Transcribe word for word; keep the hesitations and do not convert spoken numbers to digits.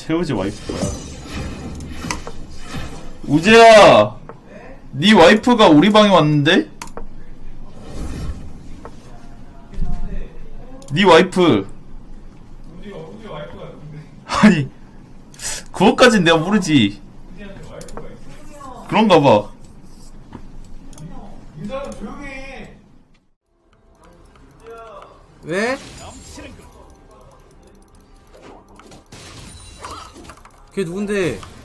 최우지 와이프야. 우재야, 네 와이프가 우리 방에 왔는데? 네 와이프. 아니, 그것까진 내가 모르지. 그런가 봐. 왜? 걔 누군데?